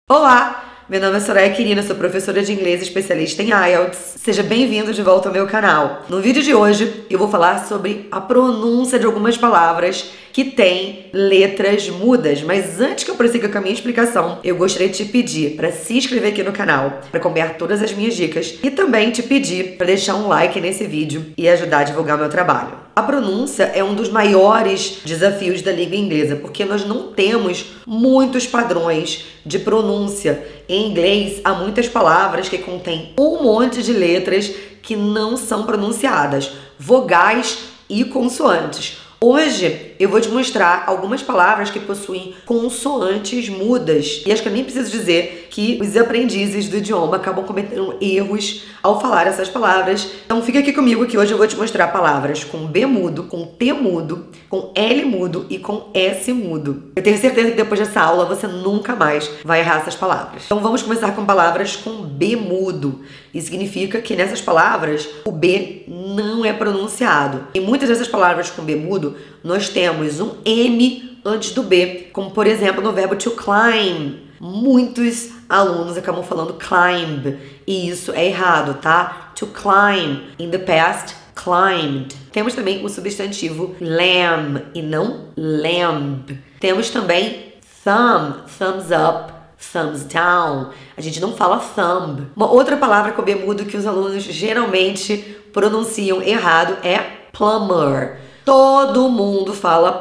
Olá, meu nome é Soraya Quirino, sou professora de inglês especialista em IELTS. Seja bem-vindo de volta ao meu canal. No vídeo de hoje eu vou falar sobre a pronúncia de algumas palavras que têm letras mudas, mas antes que eu prossiga com a minha explicação, eu gostaria de te pedir para se inscrever aqui no canal, para acompanhar todas as minhas dicas e também te pedir para deixar um like nesse vídeo e ajudar a divulgar meu trabalho. A pronúncia é um dos maiores desafios da língua inglesa, porque nós não temos muitos padrões de pronúncia. Em inglês, há muitas palavras que contêm um monte de letras que não são pronunciadas, vogais e consoantes. Hoje eu vou te mostrar algumas palavras que possuem consoantes mudas. E acho que eu nem preciso dizer que os aprendizes do idioma acabam cometendo erros ao falar essas palavras. Então fica aqui comigo que hoje eu vou te mostrar palavras com B mudo, com T mudo, com L mudo e com S mudo. Eu tenho certeza que depois dessa aula você nunca mais vai errar essas palavras. Então vamos começar com palavras com B mudo. Isso significa que nessas palavras o B não é pronunciado. Em muitas dessas palavras com B mudo, nós temos um M antes do B, como por exemplo no verbo to climb. Muitos alunos acabam falando climb, e isso é errado, tá? To climb. In the past, climbed. Temos também o substantivo lamb e não lamb. Temos também thumb, thumbs up, thumbs down. A gente não fala thumb. Uma outra palavra com B mudo que os alunos geralmente pronunciam errado é plumber. Todo mundo fala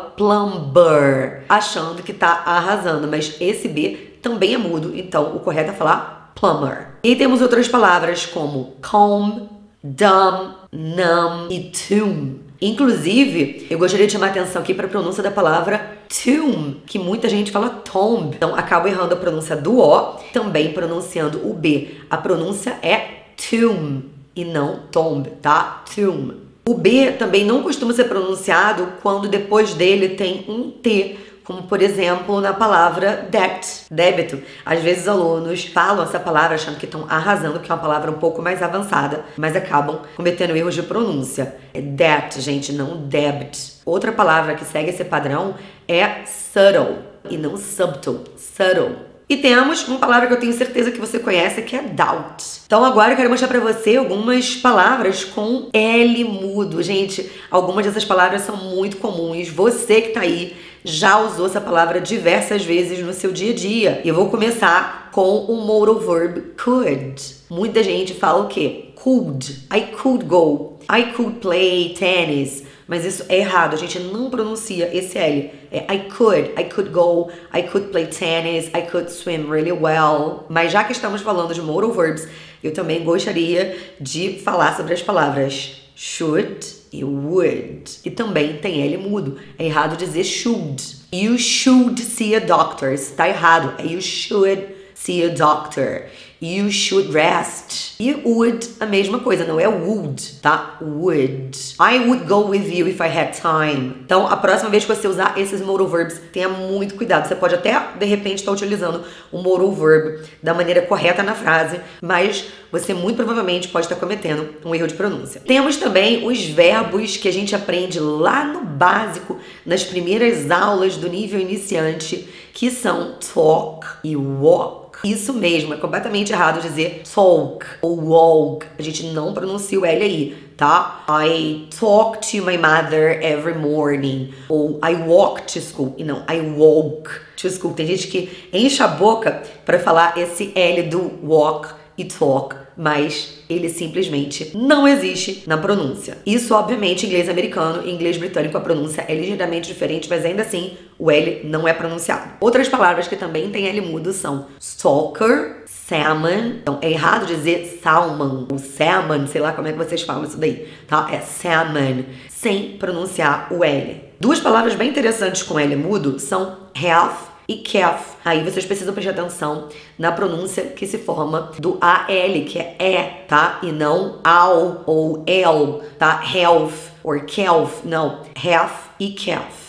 plumber, achando que tá arrasando, mas esse B também é mudo, então o correto é falar plumber. E temos outras palavras como comb, dumb, numb e tomb. Inclusive, eu gostaria de chamar a atenção aqui para a pronúncia da palavra tomb, que muita gente fala tomb. Então, acabo errando a pronúncia do O, também pronunciando o B. A pronúncia é tomb e não tomb, tá? Tomb. O B também não costuma ser pronunciado quando depois dele tem um T, como por exemplo na palavra debt, débito. Às vezes os alunos falam essa palavra achando que estão arrasando, que é uma palavra um pouco mais avançada, mas acabam cometendo erros de pronúncia. É debt, gente, não debt. Outra palavra que segue esse padrão é subtle e não subtle, subtle. E temos uma palavra que eu tenho certeza que você conhece, que é doubt. Então agora eu quero mostrar pra você algumas palavras com L mudo. Gente, algumas dessas palavras são muito comuns. Você que tá aí já usou essa palavra diversas vezes no seu dia a dia. E eu vou começar com o modal verb could. Muita gente fala o quê? Could. I could go. I could play tennis. Mas isso é errado, a gente não pronuncia esse L. É I could go, I could play tennis, I could swim really well. Mas já que estamos falando de modal verbs, eu também gostaria de falar sobre as palavras should e would. E também tem L mudo. É errado dizer should. You should see a doctor. Isso tá errado. É you should see a doctor. You should rest. E would, a mesma coisa, não é would, tá? Would. I would go with you if I had time. Então, a próxima vez que você usar esses modal verbs, tenha muito cuidado. Você pode até, de repente, estar utilizando o modal verb da maneira correta na frase, mas você muito provavelmente pode estar cometendo um erro de pronúncia. Temos também os verbos que a gente aprende lá no básico, nas primeiras aulas do nível iniciante, que são talk e walk. Isso mesmo, é completamente errado dizer talk ou walk. A gente não pronuncia o L aí, tá? I talk to my mother every morning. Ou I walk to school. E não, I walk to school. Tem gente que enche a boca para falar esse L do walk e talk, mas ele simplesmente não existe na pronúncia. Isso, obviamente, em inglês americano e inglês britânico a pronúncia é ligeiramente diferente, mas ainda assim o L não é pronunciado. Outras palavras que também têm L mudo são stalker, salmon. Então é errado dizer salmon ou salmon, sei lá como é que vocês falam isso daí, tá? É salmon, sem pronunciar o L. Duas palavras bem interessantes com L mudo são health e calf. Aí vocês precisam prestar atenção na pronúncia que se forma do AL, que é E, tá? E não AL ou L, tá? Health or calf, não. Health e calf.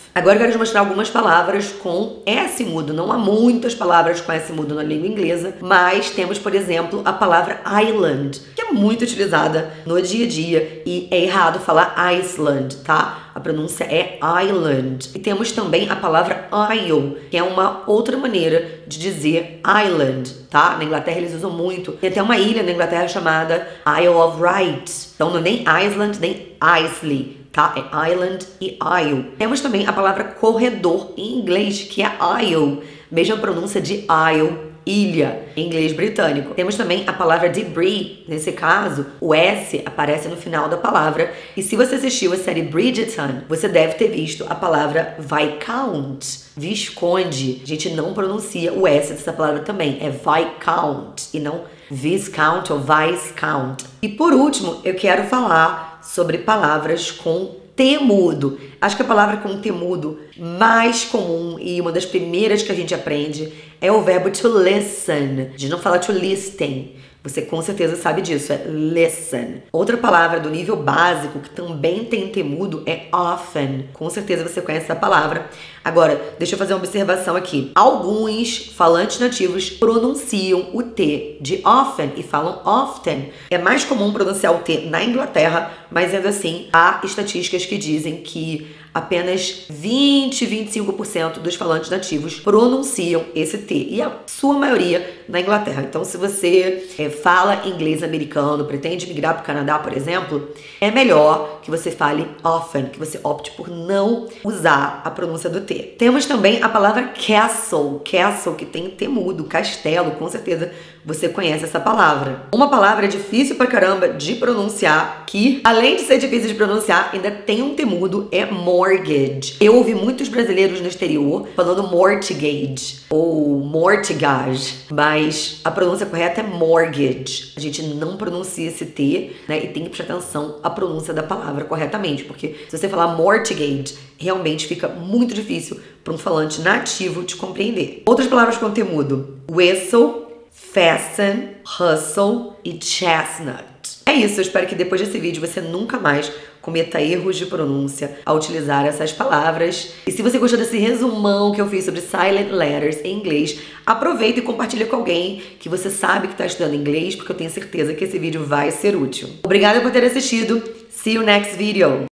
Agora eu quero te mostrar algumas palavras com S mudo. Não há muitas palavras com S mudo na língua inglesa, mas temos, por exemplo, a palavra island, que é muito utilizada no dia a dia e é errado falar Iceland, tá? A pronúncia é island. E temos também a palavra isle, que é uma outra maneira de dizer island, tá? Na Inglaterra eles usam muito. Tem até uma ilha na Inglaterra chamada Isle of Wight. Então não é nem Iceland, nem Isley, tá? É island e isle. Temos também a palavra corredor em inglês, que é aisle, mesma pronúncia de isle, ilha, em inglês britânico. Temos também a palavra debris. Nesse caso, o S aparece no final da palavra. E se você assistiu a série Bridgerton, você deve ter visto a palavra Viscount, Visconde. A gente não pronuncia o S dessa palavra também. É Viscount e não Viscount ou Viscount. E por último, eu quero falar sobre palavras com T mudo. Acho que a palavra com T mudo mais comum e uma das primeiras que a gente aprende é o verbo to listen. A gente não fala to listen. Você com certeza sabe disso, é listen. Outra palavra do nível básico que também tem T mudo é often. Com certeza você conhece essa palavra. Agora, deixa eu fazer uma observação aqui. Alguns falantes nativos pronunciam o T de often e falam often. É mais comum pronunciar o T na Inglaterra, mas ainda assim há estatísticas que dizem que apenas 20-25% dos falantes nativos pronunciam esse T. E a sua maioria na Inglaterra. Então, se você fala inglês americano, pretende migrar para o Canadá, por exemplo, é melhor que você fale often, que você opte por não usar a pronúncia do T. Temos também a palavra castle. Castle, que tem T mudo, castelo, com certeza você conhece essa palavra. Uma palavra difícil pra caramba de pronunciar, que além de ser difícil de pronunciar, ainda tem um T mudo, é mortgage. Eu ouvi muitos brasileiros no exterior falando mortgage ou mortgage, mas a pronúncia correta é mortgage. A gente não pronuncia esse T, né? E tem que prestar atenção à pronúncia da palavra corretamente, porque se você falar mortgage, realmente fica muito difícil para um falante nativo te compreender. Outras palavras com T mudo: whistle, fasten, hustle e chestnut. É isso, eu espero que depois desse vídeo você nunca mais cometa erros de pronúncia ao utilizar essas palavras. E se você gostou desse resumão que eu fiz sobre silent letters em inglês, aproveita e compartilha com alguém que você sabe que está estudando inglês, porque eu tenho certeza que esse vídeo vai ser útil. Obrigada por ter assistido. See you next video.